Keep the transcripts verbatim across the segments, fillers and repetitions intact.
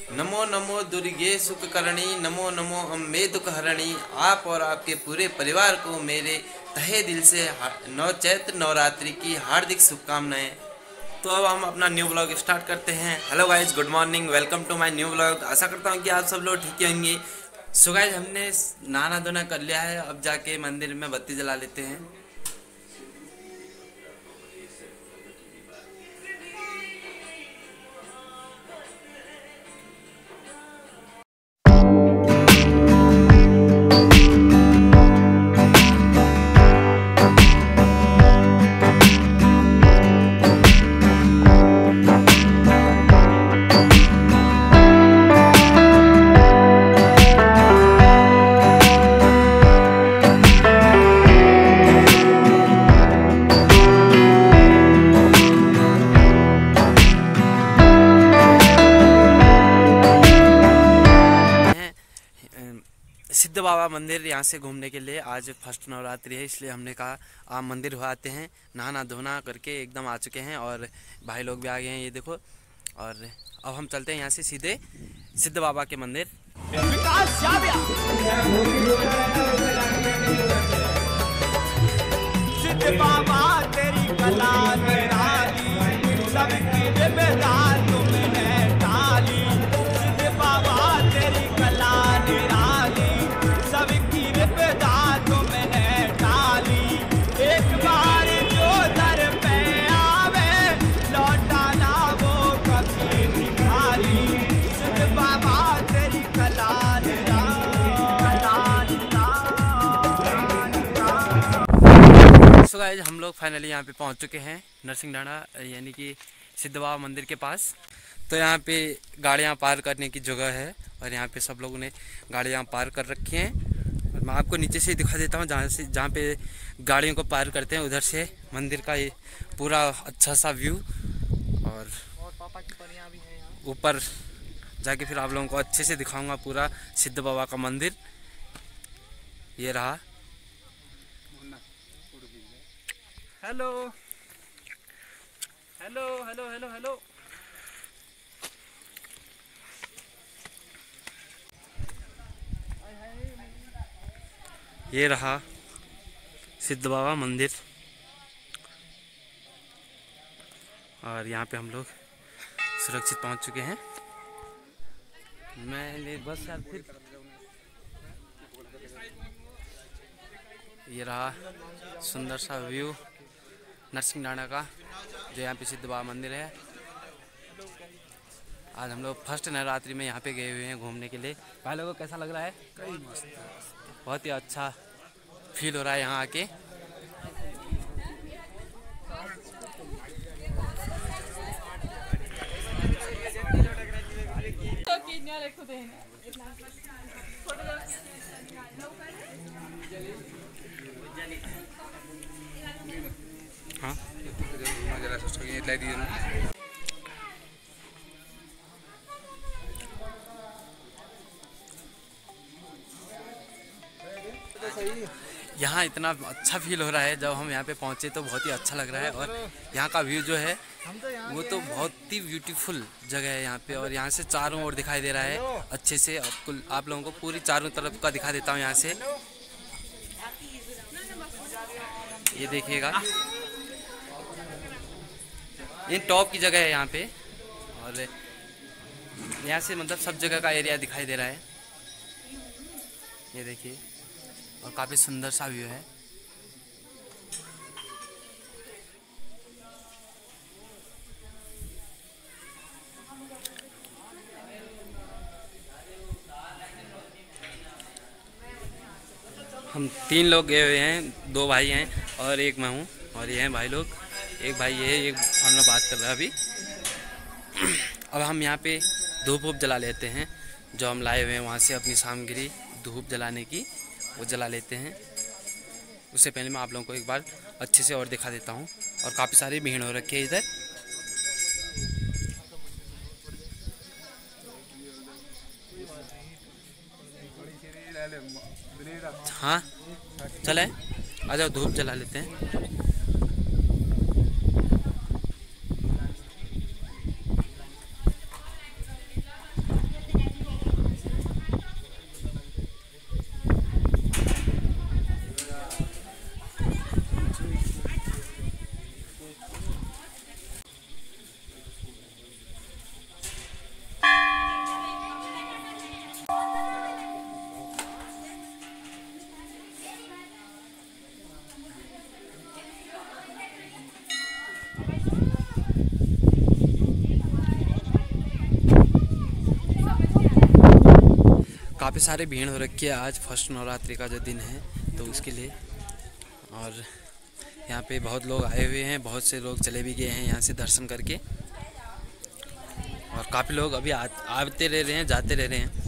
नमो नमो दुर्गे सुखकरणी, नमो नमो अम्बे दुखहरणी। आप और आपके पूरे परिवार को मेरे तहे दिल से नव चैत्र नवरात्रि की हार्दिक शुभकामनाएं। तो अब हम अपना न्यू ब्लॉग स्टार्ट करते हैं। Hello guys, good morning, welcome to my new blog. आशा करता हूँ कि आप सब लोग ठीक होंगे। सो गाइज, हमने नहाना धोना कर लिया है, अब जाके मंदिर में बत्ती जला लेते हैं। सिद्ध बाबा मंदिर यहाँ से घूमने के लिए आज फर्स्ट नवरात्रि है, इसलिए हमने कहा आप मंदिर हो आते हैं। नहाना धोना करके एकदम आ चुके हैं और भाई लोग भी आ गए हैं, ये देखो। और अब हम चलते हैं यहाँ से सीधे सिद्ध बाबा के मंदिर। सिद्ध बाबा तेरी कला निराली, सबकी विपदा तुमने टाली। सिद्ध बाबा तेरी कला निराली, सबकी विपदा तुमने टाली। एक बार जो दर पे आवे, लौटाना वो कभी नहीं खाली। सिद्ध बाबा तेरी कला सो गाइस, हम लोग फाइनली यहाँ पे पहुँच चुके हैं नरसिंहडाणा, यानी कि सिद्ध बाबा मंदिर के पास। तो यहाँ पे गाड़ियाँ पार करने की जगह है और यहाँ पे सब लोगों ने गाड़ियाँ पार कर रखी हैं। और मैं आपको नीचे से दिखा देता हूँ, जहाँ से जहाँ पे गाड़ियों को पार करते हैं उधर से मंदिर का ये पूरा अच्छा सा व्यू। और ऊपर जाके फिर आप लोगों को अच्छे से दिखाऊँगा पूरा सिद्ध बाबा का मंदिर। ये रहा। Hello hello hello hello hello ये रहा सिद्ध बाबा मंदिर। और यहाँ पे हम लोग सुरक्षित पहुँच चुके हैं। मैं ले बस यार फिर ये रहा सुंदर सा व्यू नरसिंहडाणा का, जो यहाँ पे सिद्ध बाबा मंदिर है। आज हम लोग फर्स्ट नवरात्रि में यहाँ पे गए हुए हैं घूमने के लिए। भाई लोगों को कैसा लग रहा है? कई मस्त, बहुत ही अच्छा फील हो रहा है यहाँ आके। हाँ यहाँ इतना अच्छा फील हो रहा है, जब हम यहाँ पे पहुँचे तो बहुत ही अच्छा लग रहा है। और यहाँ का व्यू जो है वो तो बहुत ही ब्यूटीफुल जगह है यहाँ पे। और यहाँ से चारों ओर दिखाई दे रहा है अच्छे से। आपको आप लोगों को पूरी चारों तरफ का दिखा देता हूँ यहाँ से। ये देखिएगा, ये टॉप की जगह है यहाँ पे। और यहाँ से मतलब सब जगह का एरिया दिखाई दे रहा है, ये देखिए। और काफ़ी सुंदर सा व्यू है। हम तीन लोग गए हुए हैं, दो भाई हैं और एक मैं हूँ। और ये हैं भाई लोग, एक भाई ये है, एक हम लोग बात कर रहे हैं अभी। अब हम यहाँ पे धूप वूप जला लेते हैं, जो हम लाए हुए हैं वहाँ से अपनी सामग्री धूप जलाने की, वो जला लेते हैं। उससे पहले मैं आप लोगों को एक बार अच्छे से और दिखा देता हूँ। और काफ़ी सारी भीड़ हो रखी है इधर। हाँ चले, आ जाओ धूप जला लेते हैं। काफ़ी सारी भीड़ हो रखी है आज फर्स्ट नवरात्रि का जो दिन है, तो उसके लिए। और यहाँ पे बहुत लोग आए हुए हैं, बहुत से लोग चले भी गए हैं यहाँ से दर्शन करके, और काफ़ी लोग अभी आ, आते रह रहे हैं, जाते रह रहे हैं।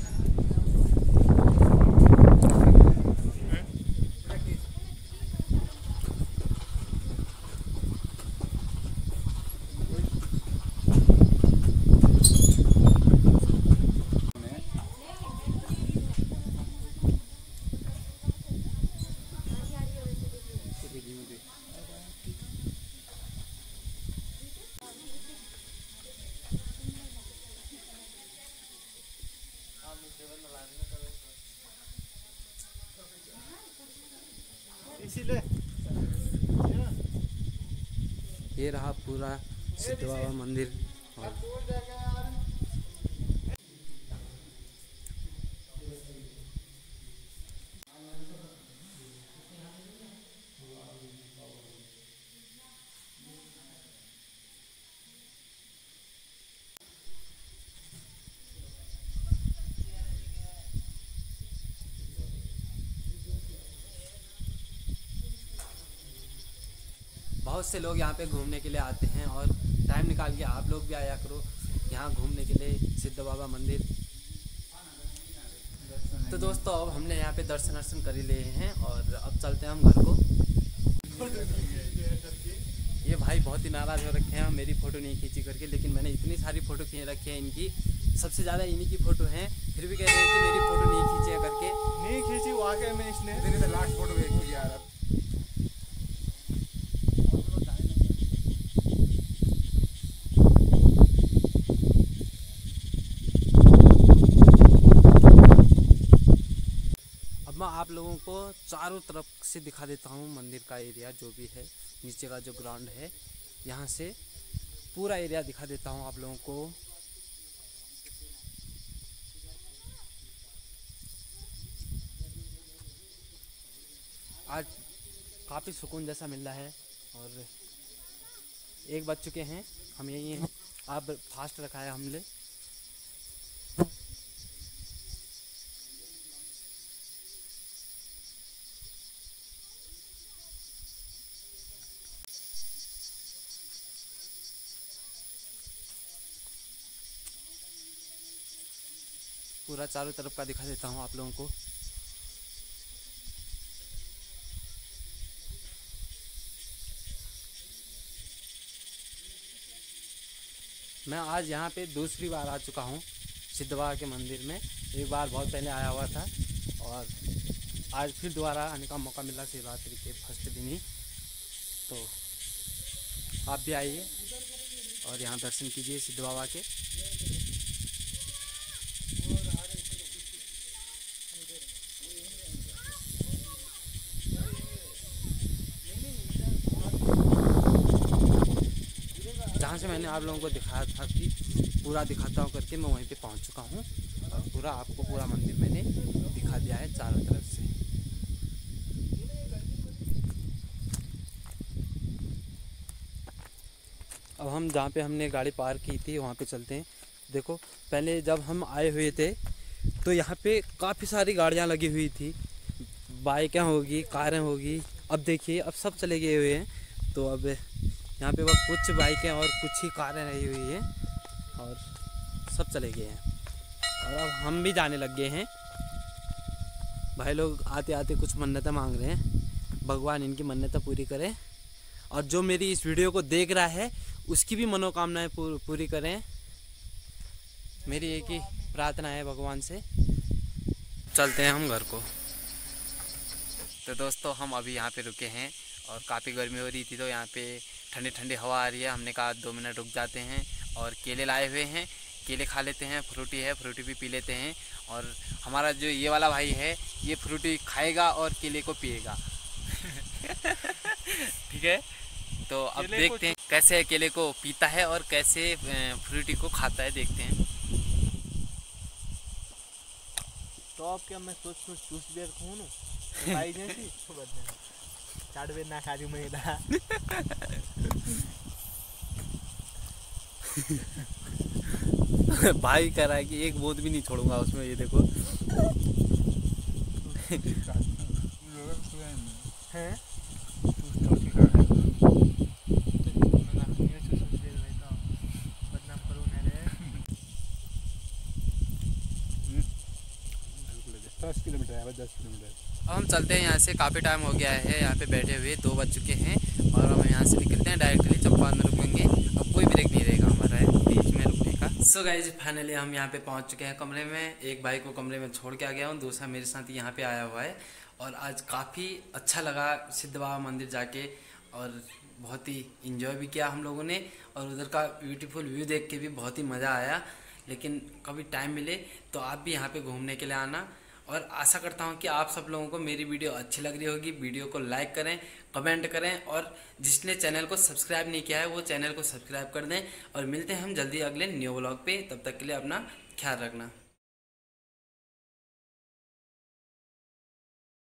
ये रहा पूरा सिद्ध बाबा मंदिर। और बहुत से लोग यहाँ पे घूमने के लिए आते हैं, और टाइम निकाल के आप लोग भी आया करो यहाँ घूमने के लिए सिद्ध बाबा मंदिर। तो दोस्तों अब हमने यहाँ पे दर्शन वर्शन कर ही लिए हैं, और अब चलते हैं हम घर को। ये भाई बहुत ही नाराज़ हो रखे हैं मेरी फ़ोटो नहीं खींची करके, लेकिन मैंने इतनी सारी फ़ोटो खींच रखी है इनकी, सबसे ज़्यादा इन्हीं की फ़ोटो हैं, फिर भी कह रहे हैं कि मेरी फ़ोटो नहीं खींची करके। नहीं खींची वाकई में इसने लास्ट फोटो भेज दी यार। मैं आप लोगों को चारों तरफ से दिखा देता हूँ मंदिर का एरिया जो भी है, नीचे का जो ग्राउंड है, यहाँ से पूरा एरिया दिखा देता हूँ आप लोगों को। आज काफ़ी सुकून जैसा मिल रहा है, और एक बज चुके हैं, हम यही हैं। अब फास्ट रखा है हमने। पूरा चारों तरफ का दिखा देता हूँ आप लोगों को। मैं आज यहाँ पे दूसरी बार आ चुका हूँ सिद्ध बाबा के मंदिर में। एक बार बहुत पहले आया हुआ था, और आज फिर दोबारा आने का मौका मिला शिवरात्रि के फर्स्ट दिन ही। तो आप भी आइए और यहाँ दर्शन कीजिए सिद्ध बाबा के। जहाँ से मैंने आप लोगों को दिखाया था कि पूरा दिखाता हूँ करके, मैं वहीं पे पहुँच चुका हूँ, और पूरा आपको पूरा मंदिर मैंने दिखा दिया है चारों तरफ से। अब हम जहाँ पे हमने गाड़ी पार्क की थी वहाँ पे चलते हैं। देखो पहले जब हम आए हुए थे तो यहाँ पे काफ़ी सारी गाड़ियाँ लगी हुई थी, बाइकें होगी, कारें होगी। अब देखिए अब सब चले गए हुए हैं, तो अब यहाँ पे बस कुछ बाइकें और कुछ ही कारें रही हुई हैं, और सब चले गए हैं। और अब हम भी जाने लग गए हैं। भाई लोग आते आते कुछ मन्नतें मांग रहे हैं, भगवान इनकी मन्नतें पूरी करें, और जो मेरी इस वीडियो को देख रहा है उसकी भी मनोकामनाएं पूरी करें। मेरी एक ही प्रार्थना है भगवान से। चलते हैं हम घर को। तो दोस्तों हम अभी यहाँ पे रुके हैं, और काफ़ी गर्मी हो रही थी, तो यहाँ पे ठंडी ठंडी हवा आ रही है। हमने कहा दो मिनट रुक जाते हैं, और केले लाए हुए हैं, केले खा लेते हैं, फ्रूटी है फ्रूटी भी पी लेते हैं। और हमारा जो ये वाला भाई है ये फ्रूटी खाएगा और केले को पिएगा। ठीक है, तो अब देखते हैं कैसे केले को पीता है और कैसे फ्रूटी को खाता है, देखते हैं। तो अब क्या मैं सोच सोच चूस बेर खून हूँ भाई जैसी तो बदले चाट बेर ना खा रही मैं इधर। भाई कह रहा है कि एक बूंद भी नहीं छोड़ूंगा उसमें, ये देखो। हैं दस किलोमीटर है, दस किलोमीटर। अब हम चलते हैं यहाँ से, काफ़ी टाइम हो गया है यहाँ पे बैठे हुए, दो बज चुके हैं और हम यहाँ से निकलते हैं डायरेक्टली चंपारण में रुकेंगे। अब कोई ब्रेक नहीं रहेगा हमारा बीच में रुकने का। सो गाइस फाइनली हम यहाँ पे पहुँच चुके हैं कमरे में। एक भाई को कमरे में छोड़ के आ गया हूँ, दूसरा मेरे साथ यहाँ पे आया हुआ है और आज काफ़ी अच्छा लगा सिद्ध बाबा मंदिर जाके और बहुत ही इंजॉय भी किया हम लोगों ने और उधर का ब्यूटीफुल व्यू देख के भी बहुत ही मज़ा आया। लेकिन कभी टाइम मिले तो आप भी यहाँ पे घूमने के लिए आना और आशा करता हूँ कि आप सब लोगों को मेरी वीडियो अच्छी लग रही होगी। वीडियो को लाइक करें, कमेंट करें और जिसने चैनल को सब्सक्राइब नहीं किया है वो चैनल को सब्सक्राइब कर दें और मिलते हैं हम जल्दी अगले न्यू व्लॉग पे। तब तक के लिए अपना ख्याल रखना।